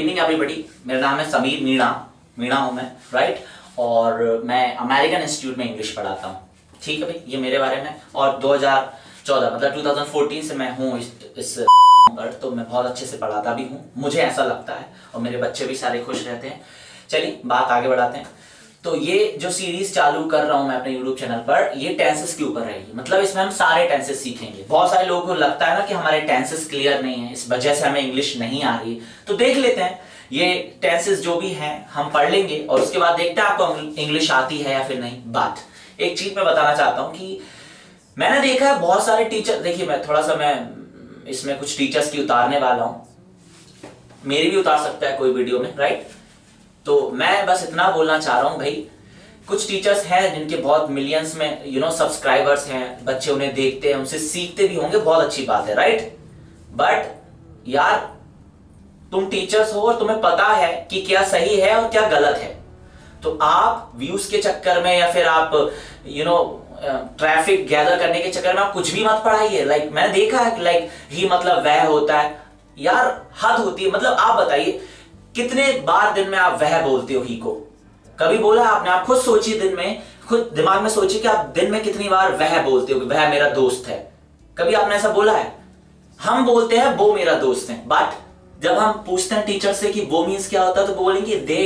Evening everybody. मेरा नाम है समीर मीणा हूं मैं, राइट। और मैं अमेरिकन इंस्टीट्यूट में इंग्लिश पढ़ाता हूँ, ठीक है भाई, ये मेरे बारे में। और 2014 मतलब 2014 से मैं हूँ इस पर, तो मैं बहुत अच्छे से पढ़ाता भी हूँ, मुझे ऐसा लगता है, और मेरे बच्चे भी सारे खुश रहते हैं। चलिए बात आगे बढ़ाते हैं। तो ये जो सीरीज चालू कर रहा हूं मैं अपने YouTube चैनल पर, ये टेंसेस के ऊपर रहेगी। मतलब इसमें हम सारे टेंसेस सीखेंगे। बहुत सारे लोगों को लगता है ना कि हमारे टेंसेस क्लियर नहीं है, इस वजह से हमें इंग्लिश नहीं आ रही। तो देख लेते हैं ये टेंसेस जो भी हैं हम पढ़ लेंगे, और उसके बाद देखते हैं आपको इंग्लिश आती है या फिर नहीं। बात एक चीज मैं बताना चाहता हूं कि मैंने देखा है बहुत सारे टीचर, देखिए मैं इसमें कुछ टीचर्स की उतारने वाला हूं, मेरी भी उतार सकता है कोई वीडियो में, राइट। तो मैं बस इतना बोलना चाह रहा हूं भाई, कुछ टीचर्स हैं जिनके बहुत मिलियंस में सब्सक्राइबर्स हैं, बच्चे उन्हें देखते हैं, उनसे सीखते भी होंगे, बहुत अच्छी बात है, राइट। बट यार तुम टीचर्स हो और तुम्हें पता है कि क्या सही है और क्या गलत है, तो आप व्यूज के चक्कर में या फिर आप ट्रैफिक गैदर करने के चक्कर में आप कुछ भी मत पढ़ाइए। मैंने देखा है ही मतलब वह होता है, यार हद होती है। मतलब आप बताइए कितने बार दिन में आप वह बोलते हो ही को? कभी बोला आपने? आप खुद सोचिए, दिन में खुद दिमाग में सोचिए कि आप दिन में कितनी बार वह बोलते हो कि वह मेरा दोस्त है। कभी आपने ऐसा बोला है? हम बोलते हैं वो मेरा दोस्त है, बट जब हम पूछते हैं टीचर से कि वो मीन्स क्या होता है, तो वो बोलेंगे दे।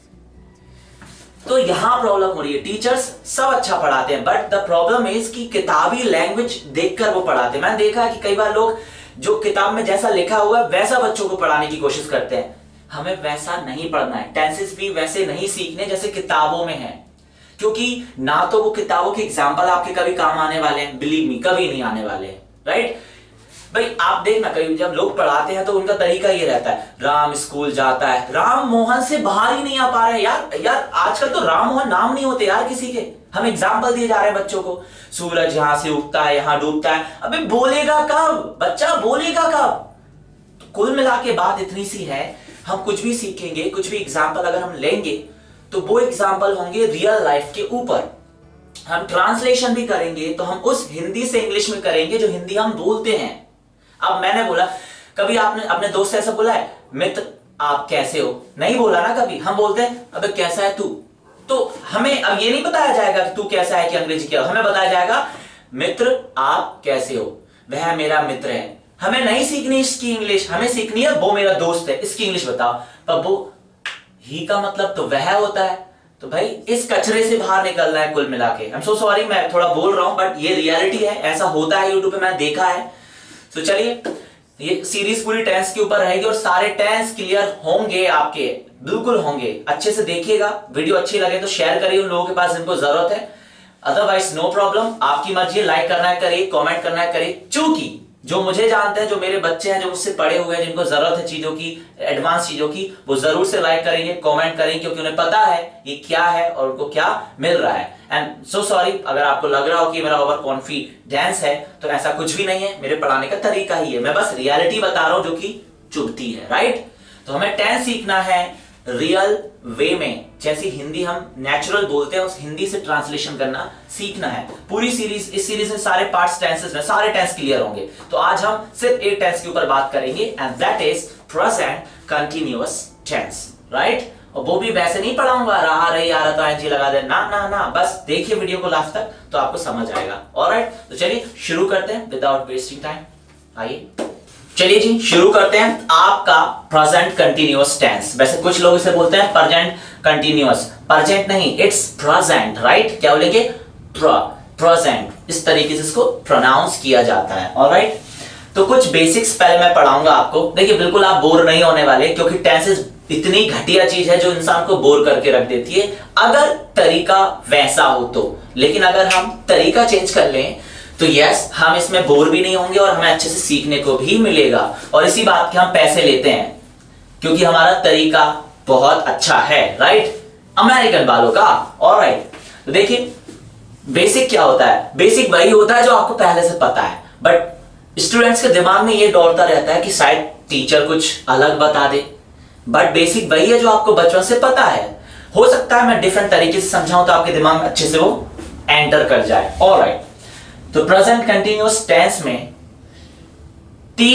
तो यहां प्रॉब्लम हो रही है। टीचर्स सब अच्छा पढ़ाते हैं, बट द प्रॉब्लम इज कि किताबी लैंग्वेज देखकर वो पढ़ाते हैं। मैंने देखा है कि कई बार लोग जो किताब में जैसा लिखा हुआ है वैसा बच्चों को पढ़ाने की कोशिश करते हैं। हमें वैसा नहीं पढ़ना है, टेंसेस भी वैसे नहीं सीखने जैसे किताबों में है, क्योंकि ना तो वो किताबों के एग्जाम्पल आपके कभी काम आने वाले हैं, बिलीव मी, कभी नहीं आने वाले हैं, राइट। भाई आप देखना, कभी जब लोग पढ़ाते हैं तो उनका तरीका ये रहता है, राम स्कूल जाता है, राम मोहन से बाहर ही नहीं आ पा रहे। यार आजकल तो राम मोहन नाम नहीं होते यार किसी के, हम एग्जाम्पल दिए जा रहे हैं बच्चों को। सूरज यहां से उगता है, यहां डूबता है। अबे बोलेगा कब बच्चा, बोलेगा कब? तो कुल मिला के बात इतनी सी है, हम कुछ भी सीखेंगे, कुछ भी एग्जाम्पल अगर हम लेंगे तो वो एग्जाम्पल होंगे रियल लाइफ के ऊपर। हम ट्रांसलेशन भी करेंगे तो हम उस हिंदी से इंग्लिश में करेंगे जो हिंदी हम बोलते हैं। अब मैंने बोला, कभी आपने अपने दोस्त से ऐसा बोला है, मित्र आप कैसे हो? नहीं बोला ना कभी। हम बोलते हैं अबे कैसा है तू। तो हमें अब ये नहीं बताया जाएगा कि तू कैसा है कि अंग्रेजी क्या, हमें बताया जाएगा मित्र आप कैसे हो, वह मेरा मित्र है। हमें नहीं सीखनी इसकी इंग्लिश, हमें सीखनी है वो मेरा दोस्त है, इसकी इंग्लिश बताओ। पर वो ही का मतलब तो वह होता है। तो भाई इस कचरे से बाहर निकलना है कुल मिला के। आई एम सो सॉरी, मैं थोड़ा बोल रहा हूं, बट ये रियलिटी है, ऐसा होता है यूट्यूब पे, मैंने देखा है। तो चलिए, ये सीरीज पूरी टेंस के ऊपर रहेगी और सारे टेंस क्लियर होंगे आपके, बिल्कुल होंगे। अच्छे से देखिएगा, वीडियो अच्छी लगे तो शेयर करिए उन लोगों के पास जिनको जरूरत है, अदरवाइज नो प्रॉब्लम, आपकी मर्जी है, लाइक करना है करिए, कॉमेंट करना है करिए। चूंकि जो मुझे जानते हैं, जो मेरे बच्चे हैं, जो मुझसे पढ़े हुए हैं, जिनको जरूरत है चीजों की, एडवांस चीजों की, वो जरूर से लाइक करेंगे, कमेंट करेंगे, क्योंकि उन्हें पता है ये क्या है और उनको क्या मिल रहा है। एंड सो सॉरी अगर आपको लग रहा हो कि मेरा ओवर कॉन्फिडेंस है, तो ऐसा कुछ भी नहीं है, मेरे पढ़ाने का तरीका ही है। मैं बस रियलिटी बता रहा हूं जो कि चुभती है, राइट। तो हमें टेंस सीखना है रियल वे में, जैसी हिंदी हम नेचुरल बोलते हैं उस हिंदी से ट्रांसलेशन करना सीखना है। पूरी सीरीज, इस सीरीज में सारे पार्ट्स टेंसेस में सारे टेंस क्लियर होंगे। तो आज हम सिर्फ एक टेंस के ऊपर बात करेंगे, and that is present continuous tense, right. और वो भी वैसे नहीं पढ़ाऊंगा रहा रही आ रहा तो आईएनजी लगा दे, ना ना ना, बस देखिए वीडियो को लास्ट तक तो आपको समझ आएगा। ऑलराइट, तो चलिए शुरू करते हैं विदाउट वेस्टिंग टाइम। आइए चलिए जी शुरू करते हैं। आपका प्रेजेंट कंटिन्यूअस टेंस, वैसे कुछ लोग इसे बोलते हैं प्रेजेंट कंटिन्यूअस, प्रेजेंट नहीं, इट्स प्रेजेंट, राइट। क्या बोलेंगे? प्रेजेंट, इस तरीके से इसको प्रोनाउंस किया जाता है। ऑलराइट, तो कुछ बेसिक्स पहले मैं पढ़ाऊंगा आपको। देखिए बिल्कुल आप बोर नहीं होने वाले, क्योंकि टेंसेस इतनी घटिया चीज है जो इंसान को बोर करके रख देती है, अगर तरीका वैसा हो तो। लेकिन अगर हम तरीका चेंज कर लें तो यस, हम इसमें बोर भी नहीं होंगे और हमें अच्छे से सीखने को भी मिलेगा। और इसी बात के हम पैसे लेते हैं, क्योंकि हमारा तरीका बहुत अच्छा है, राइट, अमेरिकन वालों का। ऑलराइट, तो देखिए बेसिक क्या होता है? बेसिक वही होता है जो आपको पहले से पता है, बट स्टूडेंट्स के दिमाग में ये दौड़ता रहता है कि शायद टीचर कुछ अलग बता दे, बट बेसिक वही है जो आपको बचपन से पता है। हो सकता है मैं डिफरेंट तरीके से समझाऊं तो आपके दिमाग में अच्छे से वो एंटर कर जाए। ऑलराइट, तो प्रेजेंट कंटिन्यूअस टेंस में 3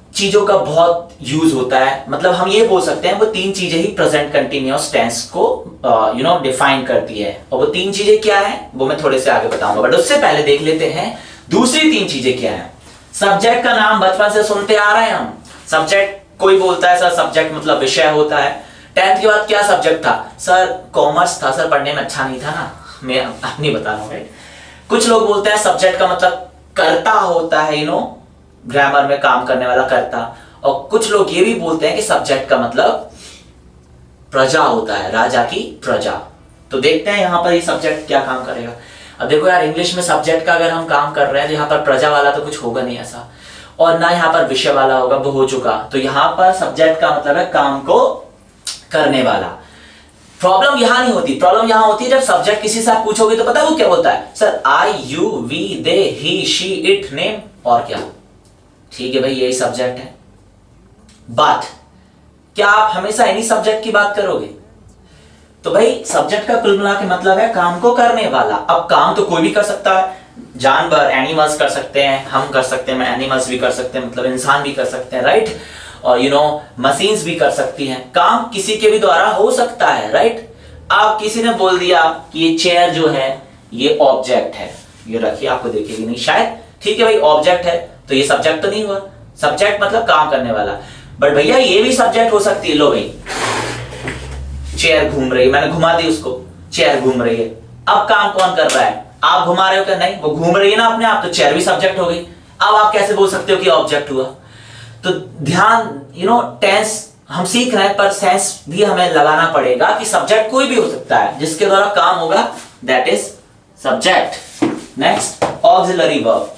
चीजों का बहुत यूज होता है, मतलब हम ये बोल सकते हैं वो तीन चीजें ही प्रेजेंट कंटिन्यूअस टेंस को डिफाइन करती है। और वो तीन चीजें क्या है वो मैं थोड़े से आगे बताऊंगा, बट उससे पहले देख लेते हैं दूसरी तीन चीजें क्या है। सब्जेक्ट का नाम बचपन से सुनते आ रहे हैं हम। सब्जेक्ट कोई बोलता है सर सब्जेक्ट मतलब विषय होता है। 10th के बाद क्या सब्जेक्ट था सर? कॉमर्स था सर, पढ़ने में अच्छा नहीं था ना, मैं नहीं बता रहा हूं। कुछ लोग बोलते हैं सब्जेक्ट का मतलब कर्ता होता है, ग्रामर में काम करने वाला कर्ता। और कुछ लोग ये भी बोलते हैं कि सब्जेक्ट का मतलब प्रजा होता है, राजा की प्रजा। तो देखते हैं यहां पर ये सब्जेक्ट क्या काम करेगा। अब देखो यार, इंग्लिश में सब्जेक्ट का अगर हम काम कर रहे हैं तो यहाँ पर प्रजा वाला तो कुछ होगा नहीं ऐसा, और ना यहाँ पर विषय वाला होगा, वो हो चुका। तो यहाँ पर सब्जेक्ट का मतलब है काम को करने वाला। प्रॉब्लम यहां नहीं होती, प्रॉब्लम यहां होती है जब सब्जेक्ट किसी से आप पूछोगे तो पता है वो क्या बोलता है? Sir I, you, we, they, he, she, it, name और क्या। ठीक है भाई, यही सब्जेक्ट है। बात क्या आप हमेशा इन्हीं सब्जेक्ट की बात करोगे? तो भाई सब्जेक्ट का कुल मिला के मतलब है काम को करने वाला। अब काम तो कोई भी कर सकता है, जानवर एनिमल्स कर सकते हैं, हम कर सकते हैं, एनिमल्स भी कर सकते हैं, मतलब इंसान भी कर सकते हैं, राइट। और मशीन्स भी कर सकती हैं। काम किसी के भी द्वारा हो सकता है, राइट। अब किसी ने बोल दिया कि ये चेयर जो है ये ऑब्जेक्ट है, ये रखिए, आपको देखेगी नहीं शायद। ठीक है भाई, ऑब्जेक्ट है तो ये सब्जेक्ट तो नहीं हुआ। सब्जेक्ट मतलब काम करने वाला। बट भैया ये भी सब्जेक्ट हो सकती है। लो भाई, चेयर घूम रही है, मैंने घुमा दी उसको, चेयर घूम रही है। अब काम कौन कर रहा है? आप घुमा रहे हो क्या? नहीं, वो घूम रही है ना अपने आप, तो चेयर भी सब्जेक्ट हो गई। अब आप कैसे बोल सकते हो कि ऑब्जेक्ट हुआ? तो ध्यान, टेंस हम सीख रहे हैं पर सेंस भी हमें लगाना पड़ेगा कि सब्जेक्ट कोई भी हो सकता है जिसके द्वारा काम होगा, that is subject. Next, auxiliary verb.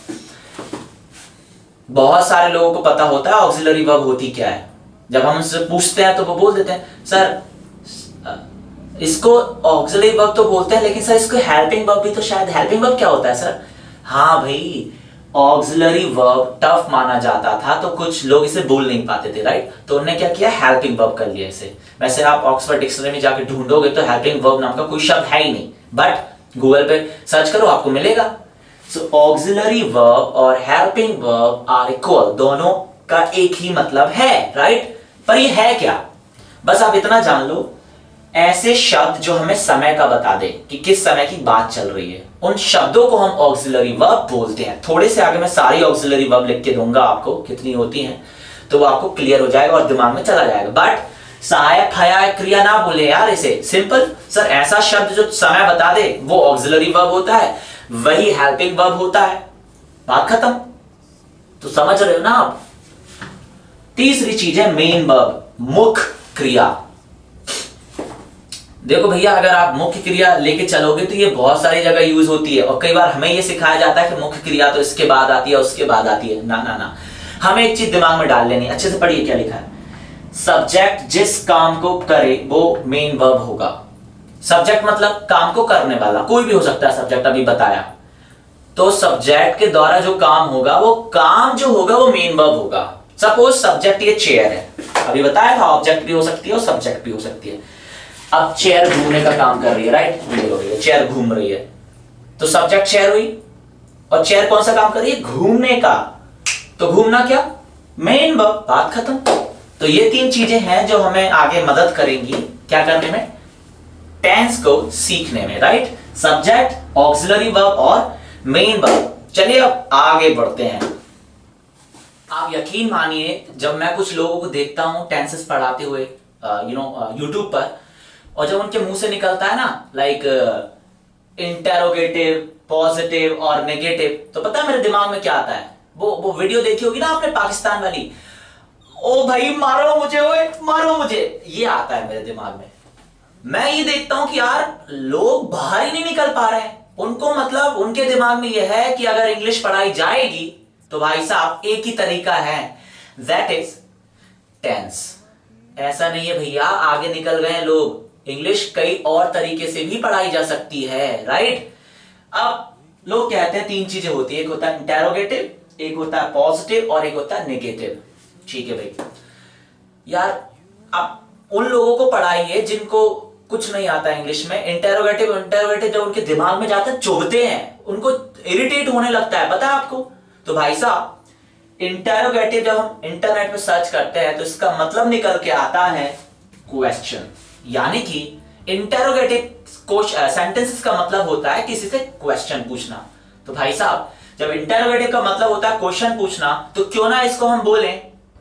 बहुत सारे लोगों को पता होता है ऑक्सिलरी वर्ब होती क्या है। जब हम उनसे पूछते हैं तो वो बोल देते हैं सर इसको ऑक्सिलरी वर्ब तो बोलते हैं, लेकिन सर इसको हेल्पिंग वर्ब भी तो शायद। हेल्पिंग वर्ब क्या होता है सर? हाँ भाई, ऑक्सिलरी वर्ब टफ माना जाता था तो कुछ लोग इसे बोल नहीं पाते थे, राइट। तो उन्होंने क्या किया, हेल्पिंग वर्ब कर लिया इसे। वैसे आप ऑक्सफोर्ड डिक्शनरी में जाकर ढूंढोगे तो हेल्पिंग वर्ब नाम का कोई शब्द है ही नहीं, बट गूगल पे सर्च करो आपको मिलेगा। सो ऑक्सिलरी वर्ब और हेल्पिंग वर्ब आर इक्वल, दोनों का एक ही मतलब है, राइट। पर ये है क्या? बस आप इतना जान लो, ऐसे शब्द जो हमें समय का बता दे कि किस समय की बात चल रही है, उन शब्दों को हम ऑक्सिलरी वर्ब बोलते हैं। थोड़े से आगे मैं सारी ऑक्सिलरी वर्ब लिख के दूंगा आपको कितनी होती हैं, तो वो आपको क्लियर हो जाएगा और दिमाग में चला जाएगा। बट सहायक सहायक क्रिया ना बोले यार इसे, सिंपल। सर ऐसा शब्द जो समय बता दे वो ऑक्सिलरी वर्ब होता है, वही हेल्पिंग वर्ब होता है, बात खत्म। तो समझ रहे हो ना आप। तीसरी चीज है मेन वर्ब, मुख्य क्रिया। देखो भैया, अगर आप मुख्य क्रिया लेके चलोगे तो ये बहुत सारी जगह यूज होती है, और कई बार हमें ये सिखाया जाता है कि मुख्य क्रिया तो इसके बाद आती है, उसके बाद आती है। ना ना ना, हमें एक चीज दिमाग में डाल लेनी, अच्छे से पढ़िए क्या लिखा है। सब्जेक्ट जिस काम को करे वो मेन वर्ब होगा। सब्जेक्ट मतलब काम को करने वाला, कोई भी हो सकता है सब्जेक्ट, अभी बताया। तो सब्जेक्ट के द्वारा जो काम होगा, वो काम जो होगा वो मेन वर्ब होगा। सपोज सब्जेक्ट ये चेयर है, अभी बताया था ऑब्जेक्ट भी हो सकती है और सब्जेक्ट भी हो सकती है। अब चेयर घूमने का काम कर रही है, राइट, हो रही है, चेयर घूम रही है, तो सब्जेक्ट चेयर हुई। और चेयर कौन सा काम कर रही है? घूमने का। तो घूमना क्या? मेन वर्ब, बात खत्म। तो ये तीन चीजें हैं जो हमें आगे मदद करेंगी क्या करने में, टेंस को सीखने में, राइट। सब्जेक्ट, ऑक्सिलरी वर्ब और मेन वर्ब। चलिए अब आगे बढ़ते हैं। आप यकीन मानिए, जब मैं कुछ लोगों को देखता हूं टेंसेस पढ़ाते हुए यूट्यूब पर, और जब उनके मुंह से निकलता है ना लाइक इंटेरोगेटिव, पॉजिटिव और नेगेटिव, तो पता है मेरे दिमाग में क्या आता है? वो वीडियो देखी होगी ना आपने पाकिस्तान वाली, ओ भाई मारो मुझे, ओए मारो मुझे, ये आता है मेरे दिमाग में। मैं ये देखता हूं कि यार लोग बाहर ही नहीं निकल पा रहे हैं। उनको मतलब उनके दिमाग में यह है कि अगर इंग्लिश पढ़ाई जाएगी तो भाई साहब एक ही तरीका है, दैट इज टेंस। ऐसा नहीं है भैया, आगे निकल गए लोग। इंग्लिश कई और तरीके से भी पढ़ाई जा सकती है, राइट। अब लोग कहते हैं तीन चीजें होती है, एक होता है इंटेरोगेटिव, एक होता है पॉजिटिव और एक होता है नेगेटिव। ठीक है भाई, यार अब उन लोगों को पढ़ाइए जिनको कुछ नहीं आता इंग्लिश में। इंटेरोगेटिव जब उनके दिमाग में जाते हैं चुभते हैं, उनको इरिटेट होने लगता है, पता है आपको। तो भाई साहब इंटेरोगेटिव जब हम इंटरनेट पे सर्च करते हैं तो इसका मतलब निकल के आता है क्वेश्चन, यानी कि इंटेरोगेटिव सेंटेंसेस का मतलब होता है किसी से क्वेश्चन पूछना। तो भाई साहब जब इंटेरोगेटिव का मतलब होता है क्वेश्चन पूछना, तो क्यों ना इसको हम बोलें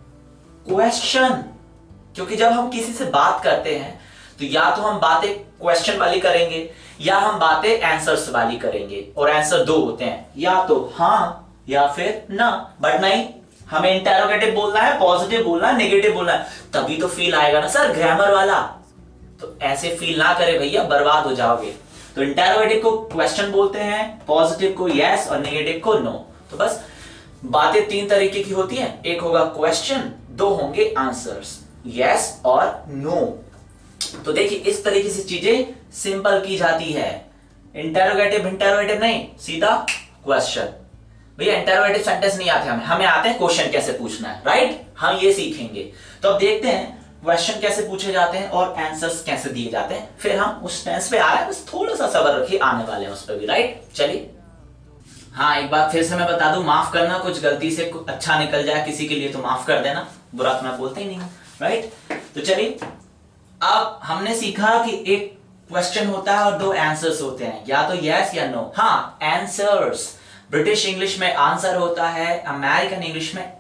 क्वेश्चन, क्योंकि जब हम किसी से बात करते हैं तो या तो हम बातें क्वेश्चन वाली करेंगे या हम बातें आंसर्स वाली करेंगे, और आंसर दो होते हैं, या तो हाँ या फिर ना। बट नहीं, हमें इंटेरोगेटिव बोलना है, पॉजिटिव बोलना है, नेगेटिव बोलना है, तभी तो फील आएगा ना सर ग्रामर वाला। तो ऐसे फील ना करे भैया, बर्बाद हो जाओगे। तो इंटेरोगेटिव को क्वेश्चन बोलते हैं, पॉजिटिव को यस और नेगेटिव को नो। तो बस बातें तीन तरीके की होती हैं, एक होगा क्वेश्चन, दो होंगे आंसर्स, यस और नो। तो देखिए इस तरीके से चीजें सिंपल की जाती है। इंटेरोगेटिव नहीं, सीधा क्वेश्चन। भैया इंटेरोगेटिव सेंटेंस नहीं आते हमें आते हैं क्वेश्चन कैसे पूछना है, राइट? हम ये सीखेंगे। तो अब देखते हैं क्वेश्चन कैसे पूछे जाते हैं और आंसर्स कैसे दिए जाते हैं, फिर हम उस टेंस पे आ रहे हैं, बस थोड़ा सा सब्र रखिए, आने वाले हैं उस पर भी, राइट? चलिए हाँ, एक बात फिर से मैं बता दूं, माफ करना, कुछ गलती से कुछ अच्छा निकल जाए किसी के लिए तो माफ कर देना, बुरा तो मैं बोलते ही नहीं हूं, राइट? तो चलिए अब हमने सीखा कि एक क्वेश्चन होता है और दो आंसर्स होते हैं, या तो यस या नो। हाँ, आंसर्स ब्रिटिश इंग्लिश में आंसर होता है, अमेरिकन इंग्लिश में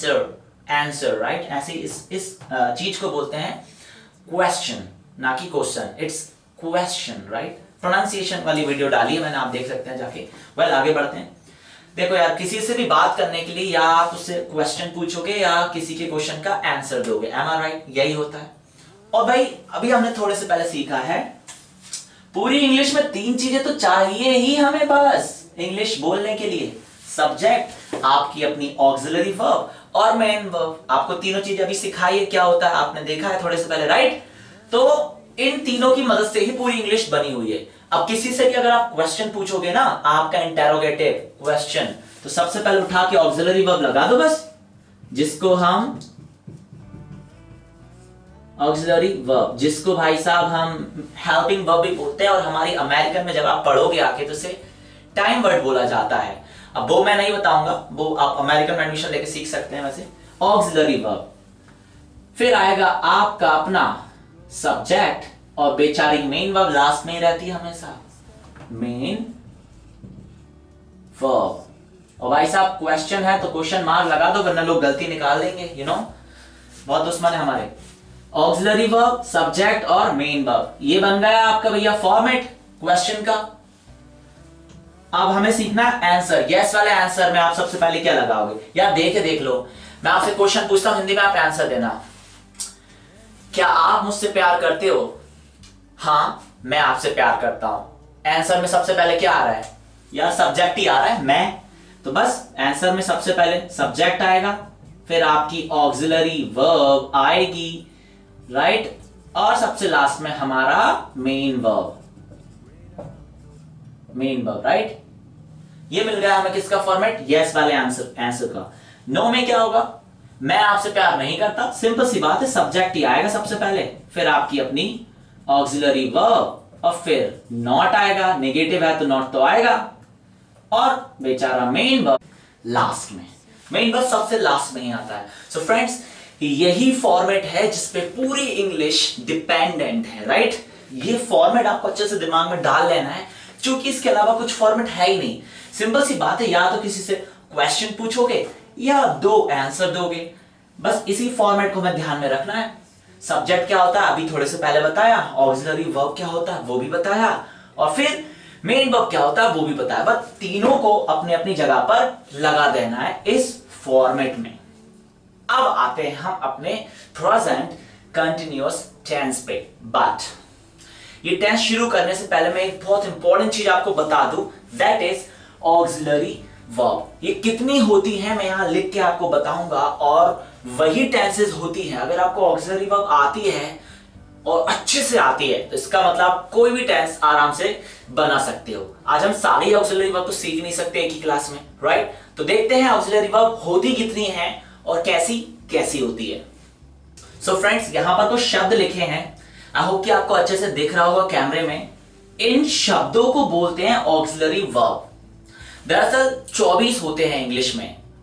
आंसर, राइट? ऐसे इस चीज को बोलते हैं क्वेश्चन, ना कि question, it's question, right? Pronunciation वाली वीडियो डाली है मैंने, आप देख सकते हैं जाके। वेल आगे बढ़ते हैं। देखो यार, किसी से भी बात करने के लिए या आप उससे क्वेश्चन पूछोगे या किसी के क्वेश्चन का आंसर दोगे, एम आई राइट? यही होता है। और भाई अभी हमने थोड़े से पहले सीखा है, पूरी इंग्लिश में तीन चीजें तो चाहिए ही हमें बस इंग्लिश बोलने के लिए। सब्जेक्ट, आपकी अपनी ऑक्सिलरी वर्ब और मेन वर्ब। आपको तीनों चीजें अभी सिखाई है, क्या होता है आपने देखा है थोड़े से पहले, राइट? तो इन तीनों की मदद से ही पूरी इंग्लिश बनी हुई है। अब किसी से भी अगर आप क्वेश्चन पूछोगे ना, आपका इंटेरोगेटिव क्वेश्चन, तो सबसे पहले उठा के ऑक्सिलरी वर्ब लगा दो बस, जिसको हम ऑक्सिलरी वर्ब, जिसको भाई साहब हम हेल्पिंग वर्ब भी बोलते हैं, और हमारी अमेरिकन में जब आप पढ़ोगे आके तो उसे टाइम वर्ड बोला जाता है। अब वो मैं नहीं बताऊंगा, वो आप अमेरिकन में एडमिशन लेके सीख सकते हैं वैसे। ऑक्सिलरी वर्ब, फिर आएगा आपका अपना सब्जेक्ट, और बेचारी मेन वर्ब लास्ट में ही रहती है हमेशा, मेन वर्ब। और भाई साहब क्वेश्चन है तो क्वेश्चन मार्क लगा दो, वरना लोग गलती निकाल देंगे, यू नो, बहुत दुश्मन है हमारे। ऑक्सिलरी वर्ब, सब्जेक्ट और मेन वर्ब, ये बन गया आपका भैया फॉर्मेट क्वेश्चन का। अब हमें सीखना है आंसर। यस वाले आंसर में आप सबसे पहले क्या लगाओगे? यार देख लो, मैं आपसे क्वेश्चन पूछता हूं हिंदी में, आप आंसर देना। क्या आप मुझसे प्यार करते हो? हाँ, मैं आपसे प्यार करता हूं। आंसर में सबसे पहले क्या आ रहा है? यार सब्जेक्ट ही आ रहा है, मैं। तो बस आंसर में सबसे पहले सब्जेक्ट आएगा, फिर आपकी ऑक्सिलरी वर्ब आएगी, राइट? और सबसे लास्ट में हमारा मेन वर्ब, राइट? ये मिल गया हमें किसका फॉर्मेट? यस वाले आंसर का। नो में क्या होगा? मैं आपसे प्यार नहीं करता, सिंपल सी बात है, सब्जेक्ट ही आएगा सबसे पहले, फिर आपकी अपनी ऑक्सिलरी वर्ब, और फिर नॉट आएगा, नेगेटिव है तो नॉट तो आएगा, और बेचारा मेन वर्ब लास्ट में। मेन वर्ब सबसे लास्ट में ही आता है। सो फ्रेंड्स, यही फॉर्मेट है जिसपे पूरी इंग्लिश डिपेंडेंट है, राइट? ये फॉर्मेट आपको अच्छे से दिमाग में डाल लेना है, क्योंकि इसके अलावा कुछ फॉर्मेट है ही नहीं। सिंपल सी बात है, या तो किसी से क्वेश्चन पूछोगे या दो आंसर दोगे, बस इसी फॉर्मेट को हमें ध्यान में रखना है। सब्जेक्ट क्या होता है अभी थोड़े से पहले बताया, ऑक्सिलरी वर्ब क्या होता है वो भी बताया, और फिर मेन वर्ब क्या होता है वो भी बताया। बस तीनों को अपनी अपनी जगह पर लगा देना है इस फॉर्मेट में। अब आते हैं हम अपने प्रेजेंट कंटिन्यूअस टेंस पे। बट ये टेंस शुरू करने से पहले मैं एक बहुत इंपॉर्टेंट चीज आपको बता दूं, दैट इज ऑक्सिलरी वर्ब। ये कितनी होती है मैं यहां लिख के आपको बताऊंगा, और वही टेंसेस होती हैं। अगर आपको ऑक्सिलरी वर्ब आती है और अच्छे से आती है तो इसका मतलब कोई भी टेंस आराम से बना सकते हो। आज हम सारी ऑक्सिलरी वर्ब तो सीख नहीं सकते एक ही क्लास में, राइट? तो देखते हैं ऑक्सिलरी वर्ब होती कितनी है और कैसी कैसी होती है। सो फ्रेंड्स, यहां पर कुछ शब्द लिखे हैं, आई होप कि आपको अच्छे से दिख रहा होगा कैमरे में। इन शब्दों को बोलते हैं ऑक्सिलरी वर्ब। दरअसल 24 होते हैं इंग्लिश में,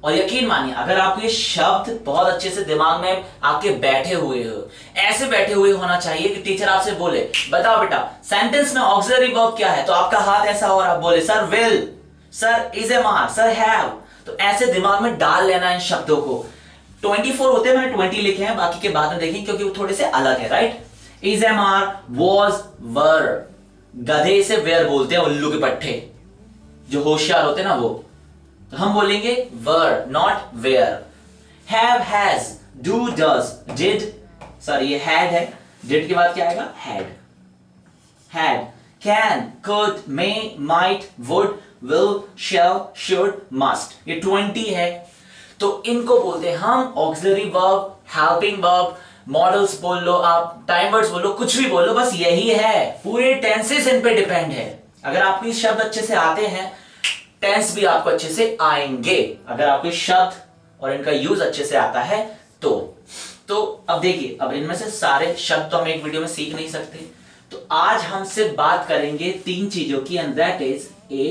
और यकीन मानिए अगर आपको ये शब्द बहुत अच्छे से दिमाग में आपके बैठे हुए हो, ऐसे बैठे हुए होना चाहिए कि टीचर आपसे बोले बताओ बेटा सेंटेंस में ऑक्सिलरी वर्ब क्या है, तो आपका हाथ ऐसा हो और आप बोले sir will, sir is a मार, सर हैव, तो ऐसे दिमाग में डाल लेना इन शब्दों को। 24 होते हैं, मैंने 20 लिखे हैं, बाकी के बाद में देखें क्योंकि वो थोड़े से अलग है, right. Is am are, was, were, गधे से वेयर बोलते हैं, उल्लू के पट्टे जो होशियार होते हैं ना वो, तो हम बोलेंगे were not where. Have, has, do, does, did, sorry ये हैड है, डिड के बाद क्या आएगा, had, had, can, could, may, might, would, will, shall, should, must, ये 20 है। तो इनको बोलते हैं हम auxiliary verb, helping verb, modals बोल लो आप, टाइम वर्ड्स बोलो, कुछ भी बोलो, बस यही है, पूरे टेंसेस इन पे डिपेंड है। अगर आपको ये शब्द अच्छे से आते हैं, टेंस भी आपको अच्छे से आएंगे, अगर आपको शब्द और इनका यूज अच्छे से आता है तो अब देखिए, अब इनमें से सारे शब्द तो हम एक वीडियो में सीख नहीं सकते, तो आज हम सिर्फ बात करेंगे 3 चीजों की, and that is,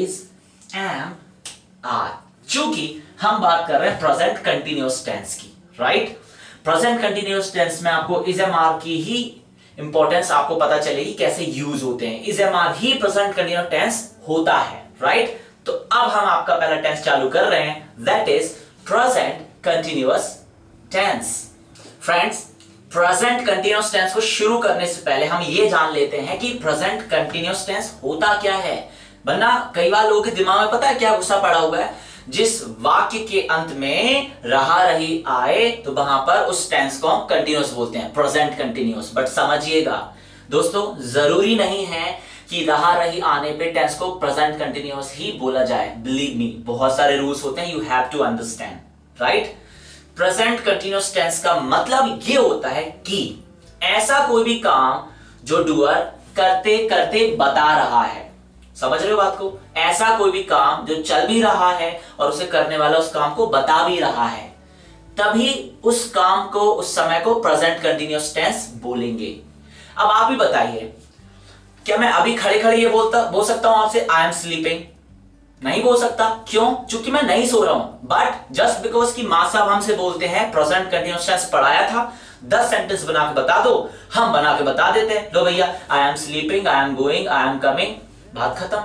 am, are. चूंकि हम बात कर रहे हैं प्रेजेंट कंटिन्यूअस टेंस की, राइट। प्रेजेंट कंटिन्यूअस टेंस में आपको इज एम आर की ही इंपॉर्टेंस आपको पता चलेगी, कैसे यूज होते हैं। इज एम आर ही प्रेजेंट कंटिन्यूअस टेंस होता है, राइट। तो अब हम आपका पहला टेंस चालू कर रहे हैं, that is present continuous tense. Friends, present continuous tense को शुरू करने से पहले हम ये जान लेते हैं कि प्रेजेंट कंटिन्यूअस टेंस होता क्या है, वरना कई बार लोगों के दिमाग में पता है क्या गुस्सा पड़ा हुआ है, जिस वाक्य के अंत में रहा रही आए तो वहां पर उस टेंस को हम कंटिन्यूअस बोलते हैं, प्रेजेंट कंटिन्यूअस। बट समझिएगा दोस्तों, जरूरी नहीं है कि रहा रही आने पे टेंस को प्रेजेंट कंटिन्यूअस ही बोला जाए। बिलीव मी, बहुत सारे रूल्स होते हैं, you have to understand, right. Present continuous tense का मतलब ये होता है कि ऐसा कोई भी काम जो डूअर करते करते बता रहा है, समझ रहे हो बात को, ऐसा कोई भी काम जो चल भी रहा है और उसे करने वाला उस काम को बता भी रहा है, तभी उस काम को, उस समय को प्रेजेंट कंटिन्यूअस टेंस बोलेंगे। अब आप ही बताइए, क्या मैं अभी खड़े खड़े ये बोल सकता हूं आपसे आई एम स्लीपिंग? नहीं बोल सकता। क्यों? क्योंकि मैं नहीं सो रहा हूं। बट जस्ट बिकॉज की मां साहब हमसे बोलते हैं प्रेजेंट कंटिन्यूअस टेंस पढ़ाया था, 10 सेंटेंस बना के बता दो, हम बना के बता देते हैं, लो भैया I am sleeping, I am going, I am coming, बात खत्म।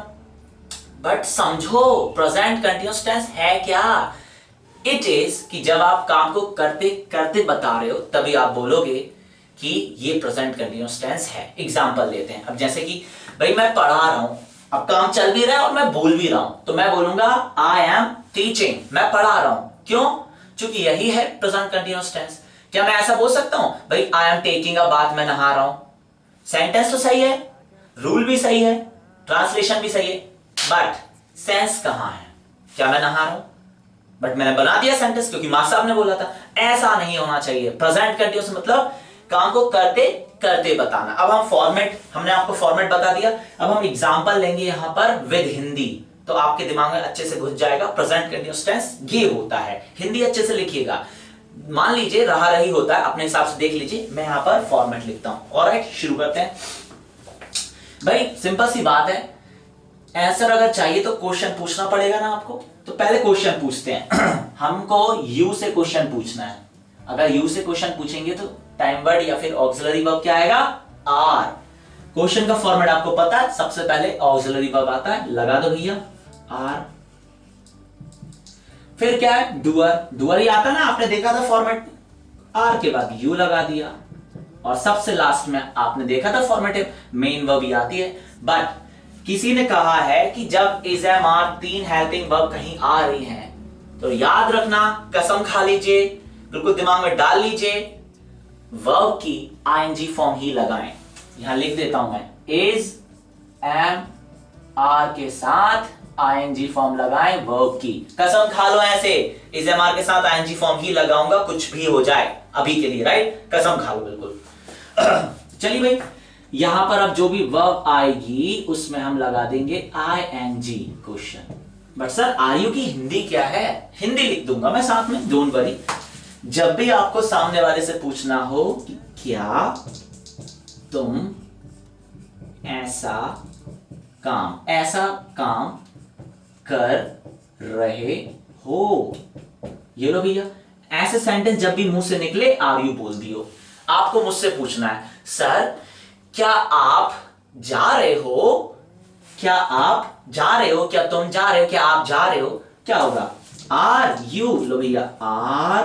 बट समझो प्रेजेंट कंटिन्यूअस टेंस है क्या? इट इज कि जब आप काम को करते करते बता रहे हो तभी आप बोलोगे कि ये प्रेजेंट कंटिन्यूअस टेंस है। एग्जांपल लेते हैं, अब जैसे कि भाई मैं पढ़ा रहा हूं, अब काम चल भी रहा है और मैं बोल भी रहा हूं, तो मैं बोलूंगा आई एम टीचिंग, मैं पढ़ा रहा हूं। क्यों? क्योंकि यही है प्रेजेंट कंटिन्यूअस टेंस। क्या मैं ऐसा बोल सकता हूं भाई I am taking a bath, मैं नहा रहा हूं? सेंटेंस तो सही है, रूल भी सही है, ट्रांसलेशन भी सही है, बट सेंस कहां है? क्या मैं नहा रहा हूं? बट मैंने बना दिया सेंटेंस क्योंकि मां साहब ने बोला था। ऐसा नहीं होना चाहिए। प्रेजेंट कंटिन्यूअस मतलब काम को करते करते बताना। अब हम फॉर्मेट, हमने आपको फॉर्मेट बता दिया, अब हम एग्जांपल लेंगे यहां पर विद हिंदी, तो आपके दिमाग में अच्छे से घुस जाएगा प्रेजेंट कंटिन्यूअस टेंस ये होता है। हिंदी अच्छे से लिखिएगा। मान लीजिए रहा रही होता है, अपने हिसाब से देख लीजिए, मैं यहां पर फॉर्मेट लिखता हूं। ऑलराइट, शुरू करते हैं। भाई सिंपल सी बात है, आंसर अगर चाहिए तो क्वेश्चन पूछना पड़ेगा ना आपको, तो पहले क्वेश्चन पूछते हैं। हमको यू से क्वेश्चन पूछना है। अगर यू से क्वेश्चन पूछेंगे तो टाइम वर्ड या फिर ऑक्सिलरी वर्ब क्या आएगा? आर। क्वेश्चन का फॉर्मेट आपको पता है, सबसे पहले ऑक्सिलरी वर्ब आता है, लगा दो भैया आर। फिर क्या है? डूअर। डूअर ही आता ना, आपने देखा था फॉर्मेट, आर के बाद यू लगा दिया, और सबसे लास्ट में आपने देखा था फॉर्मेटिव मेन वर्ब ही आती है। बट किसी ने कहा है कि जब is am are 3 helping verb कहीं आ रही हैं तो याद रखना, कसम खा लीजिए, बिल्कुल दिमाग में डाल लीजिए, वर्ब की आईएनजी फॉर्म ही लगाएं। यहां लिख देता हूं मैं, इज एम आर के साथ आईएनजी फॉर्म लगाएं वर्ब की। कसम खा लो ऐसे, इज एम आर के साथ आईएनजी फॉर्म ही लगाऊंगा, कुछ भी हो जाए अभी के लिए, राइट? कसम खा लो बिल्कुल। चलिए भाई, यहां पर अब जो भी वर्ब आएगी उसमें हम लगा देंगे ING question. But sir are की हिंदी क्या है? हिंदी लिख दूंगा मैं साथ में, डोंट वरी। जब भी आपको सामने वाले से पूछना हो कि क्या तुम ऐसा काम कर रहे हो, ये लो भैया, ऐसे सेंटेंस जब भी मुंह से निकले आर यू बोल दियो। आपको मुझसे पूछना है, सर क्या आप जा रहे हो, क्या आप जा रहे हो, क्या तुम जा रहे हो, क्या आप जा रहे हो, क्या होगा? Are you. लो भैया, आर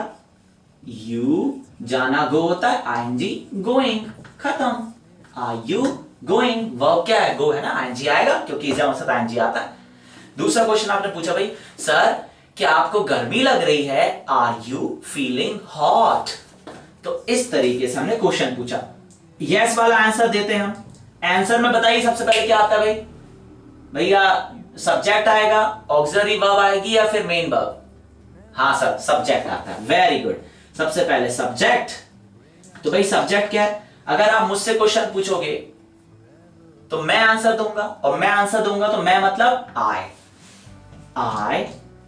यू, जाना गो होता है, आईएनजी गोइंग, खत्म। आर यू गोइंग, वर्ब क्या है? गो है ना, आईएनजी आएगा क्योंकि इस जमा आईएनजी आता है। दूसरा क्वेश्चन आपने पूछा भाई, सर क्या आपको गर्मी लग रही है? Are you feeling hot? तो इस तरीके से हमने क्वेश्चन पूछा। यस वाला आंसर देते हैं हम। आंसर में बताइए सबसे पहले क्या आता है भाई? भैया सब्जेक्ट आएगा, ऑक्सिलरी वर्ब आएगी या फिर मेन वर्ब? हाँ सर, सब्जेक्ट आता है। वेरी गुड, सबसे पहले सब्जेक्ट। तो भाई सब्जेक्ट क्या है? अगर आप मुझसे क्वेश्चन पूछोगे तो मैं आंसर दूंगा, और मैं आंसर दूंगा तो मैं मतलब आई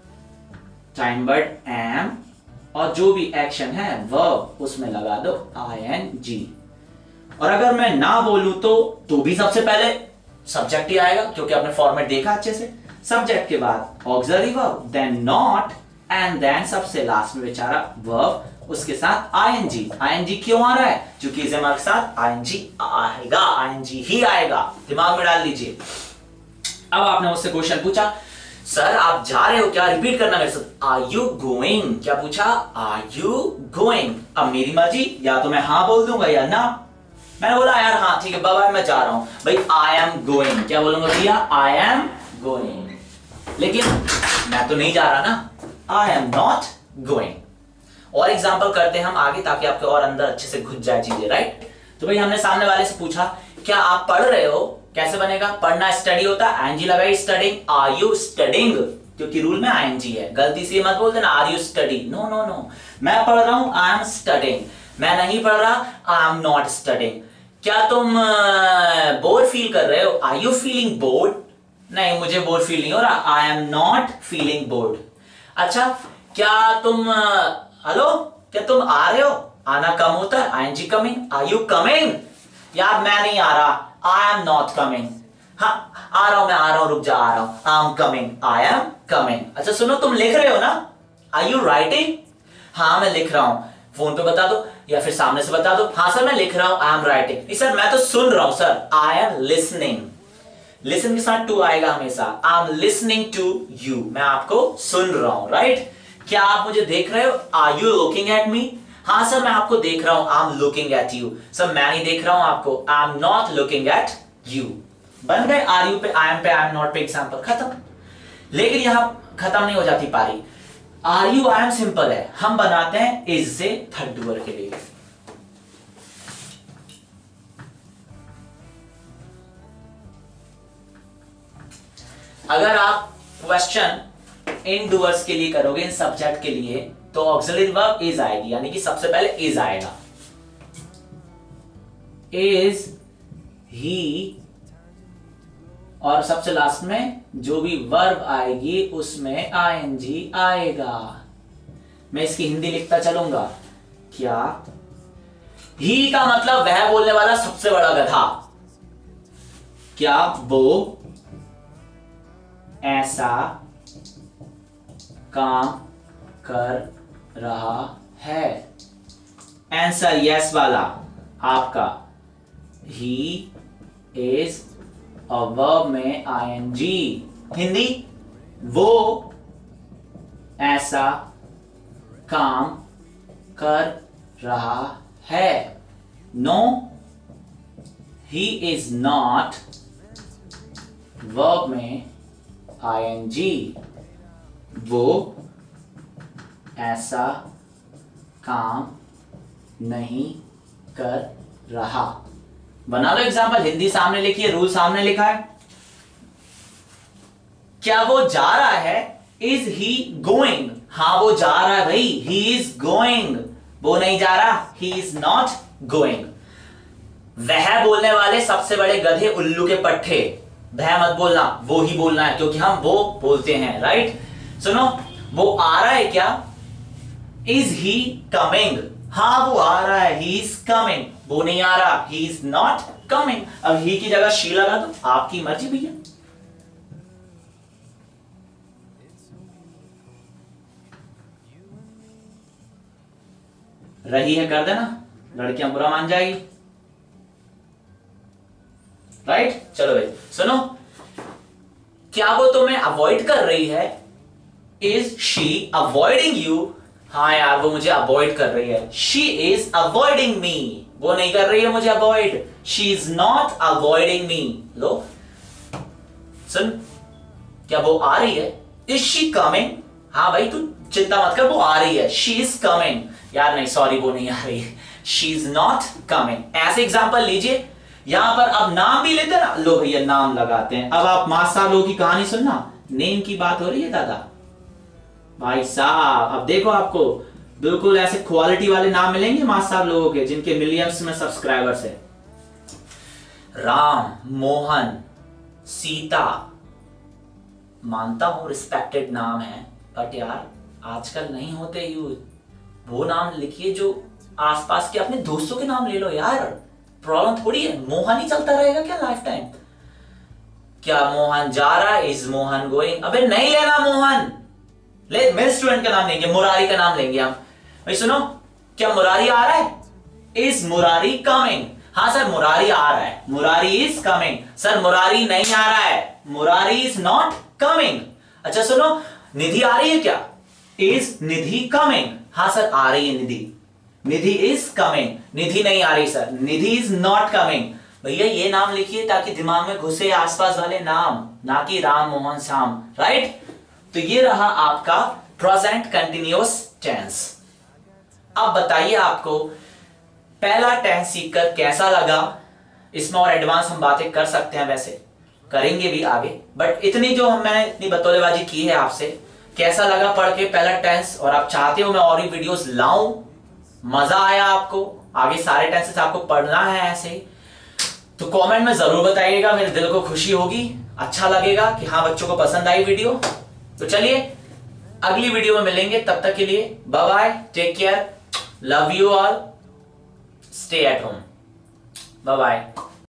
टाइम वर्ड एम, और जो भी एक्शन है वर्ब उसमें लगा दो ING। और अगर मैं ना बोलूं तो भी सबसे पहले सब्जेक्ट ही आएगा, क्योंकि आपने फॉर्मेट देखा अच्छे से। सब्जेक्ट के बाद auxiliary verb, then not, and then सबसे लास्ट में बेचारा वर्ब, उसके साथ ING क्यों आ रहा है? क्योंकि इस के साथ ING आएगा, ING ही आएगा, दिमाग में डाल लीजिए। अब आपने मुझसे क्वेश्चन पूछा, सर आप जा रहे हो क्या? रिपीट करना मेरे साथ, आर यू गोइंग? क्या पूछा? Are you going? अब मेरी मर्जी, या तो मैं हाँ बोल दूंगा या ना। मैंने बोला यार हाँ ठीक है बाबा मैं जा रहा हूं। भाई आई एम गोइंग, क्या बोलूंगा भैया? I am going. लेकिन मैं तो नहीं जा रहा ना, आई एम नॉट गोइंग। और एग्जाम्पल करते हैं हम आगे, ताकि आपके और अंदर अच्छे से घुस जाए चीजें, राइट? तो भाई हमने सामने वाले से पूछा, क्या आप पढ़ रहे हो? कैसे बनेगा? पढ़ना स्टडी होता है, ING लगाई, स्टडिंग। Are you studying? क्योंकि रूल में ING है, गलती से मत बोल देना are you study. No no no, मैं पढ़ रहा हूं, आई एम स्टडिंग। मैं नहीं पढ़ रहा, आई एम नॉट स्टडिंग। क्या तुम बोर फील कर रहे हो? Are you feeling bored? नहीं, मुझे बोर फील नहीं हो रहा, I am not feeling bored. अच्छा, क्या तुम हेलो, क्या तुम आ रहे हो? आना कम होता है, ING coming. Are you coming? यार मैं नहीं आ रहा, आई एम नॉट कमिंग। हाँ आ रहा हूं, मैं आ रहा हूं, रुक जा, आ रहा हूं, I am coming, I am coming. अच्छा सुनो, तुम लिख रहे हो ना? Are you writing? हाँ मैं लिख रहा हूं। फोन पे बता दो या फिर सामने से बता दो, हाँ सर मैं लिख रहा हूं, आई एम राइटिंग। नहीं सर मैं तो सुन रहा हूं sir, I am listening. Listen के साथ टू आएगा हमेशा, I am listening to you, मैं आपको सुन रहा हूं, राइट? क्या आप मुझे देख रहे हो? Are you looking at me? हाँ सर मैं आपको देख रहा हूं, I am looking at you. Sir मैं नहीं देख रहा हूं आपको, I am not looking at you. बन गए आर यू पे, आई एम पे, आई एम नॉट पे एग्जांपल, खत्म। लेकिन यहां खत्म नहीं हो जाती पारी। Are you I am simple है, हम बनाते हैं इज से थर्ड डूअर के लिए। अगर आप क्वेश्चन इन डूअर्स के लिए करोगे, इन सब्जेक्ट के लिए, तो ऑक्सिलरी वर्ब इज आएगी, यानी कि सबसे पहले इज आएगा। इज ही, और सबसे लास्ट में जो भी वर्ब आएगी उसमें ING आएगा। मैं इसकी हिंदी लिखता चलूंगा। क्या? ही का मतलब वह बोलने वाला सबसे बड़ा गधा। क्या वो ऐसा काम कर रहा है? आंसर यस वाला आपका। ही इज अ वर्ब में ING। हिंदी, वो ऐसा काम कर रहा है। No, he is not, verb में ING। वो ऐसा काम नहीं कर रहा। बना लो एग्जाम्पल, हिंदी सामने लिखिए, रूल सामने लिखा है। क्या वो जा रहा है? Is he going? हाँ वो जा रहा है भाई, ही इज गोइंग। वो नहीं जा रहा, ही इज नॉट गोइंग। वह बोलने वाले सबसे बड़े गधे उल्लू के पट्टे, वह मत बोलना, वो ही बोलना है, क्योंकि हम वो बोलते हैं, राइट? सुनो, वो आ रहा है क्या? Is he coming? हाँ वो आ रहा है, ही इज कमिंग। वो नहीं आ रहा, ही इज नॉट कमिंग। अब ही की जगह शी लगा दो, आपकी मर्जी भैया। रही है कर देना, लड़कियां बुरा मान जाएगी। राइट, चलो भाई सुनो, क्या वो तुम्हें अवॉइड कर रही है? Is she avoiding you? हाँ यार वो मुझे अवॉइड कर रही है। शी इज अवॉइडिंग मी, वो नहीं कर रही है मुझे avoid. She is not avoiding me. लो सुन, क्या वो आ रही है? Is she coming? हाँ भाई तू चिंता मत कर, वो आ रही है। She is coming. यार नहीं सॉरी, वो नहीं आ रही है। She is not coming. ऐसे एग्जांपल लीजिए, यहां पर अब नाम भी लेते ना, लो भैया नाम लगाते हैं। अब आप 5 सालों की कहानी सुनना, नेम की बात हो रही है दादा भाई साहब। अब देखो आपको बिल्कुल ऐसे क्वालिटी वाले नाम मिलेंगे 5 साल लोगों के जिनके मिलियंस में सब्सक्राइबर्स है। राम, मोहन, सीता, मानता हूं रिस्पेक्टेड नाम है, बट यार आजकल नहीं होते यूज। वो नाम लिखिए जो आसपास के अपने दोस्तों के नाम ले लो यार, प्रॉब्लम थोड़ी है। मोहन ही चलता रहेगा क्या लाइफ टाइम? क्या मोहन जा रहा है? Is Mohan going? अबे नहीं लेना मोहन, ले मेरे स्टूडेंट का नाम लेंगे, मुरारी का नाम लेंगे हम। भाई सुनो, क्या मुरारी आ रहा है? Is Murari coming? हाँ सर मुरारी आ रहा है, Murari is coming. Sir Murari नहीं आ रहा है, मुरारी इज नॉट कमिंग। अच्छा सुनो, निधि आ रही है क्या? Is Nidhi coming? हाँ सर आ रही है निधि, निधि इज कमिंग। निधि नहीं आ रही sir, Nidhi is not coming. भैया ये नाम लिखिए ताकि दिमाग में घुसे आसपास वाले नाम, ना कि राम मोहन श्याम। राइट, तो ये रहा आपका प्रेजेंट कंटिन्यूअस टेंस। अब बताइए आपको पहला टेंस सीखकर कैसा लगा? इसमें और एडवांस हम बातें कर सकते हैं, वैसे करेंगे भी आगे, बट इतनी जो मैंने इतनी बतौलेबाजी की है आपसे, कैसा लगा पढ़ के पहला टेंस? और आप चाहते हो मैं और भी वीडियोस लाऊं? मजा आया आपको? आगे सारे टेंसेस आपको पढ़ना है ऐसे ही? तो कमेंट में जरूर बताइएगा, मेरे दिल को खुशी होगी, अच्छा लगेगा कि हाँ बच्चों को पसंद आई वीडियो। तो चलिए अगली वीडियो में मिलेंगे, तब तक के लिए bye bye, take care, love you all, stay at home, bye bye.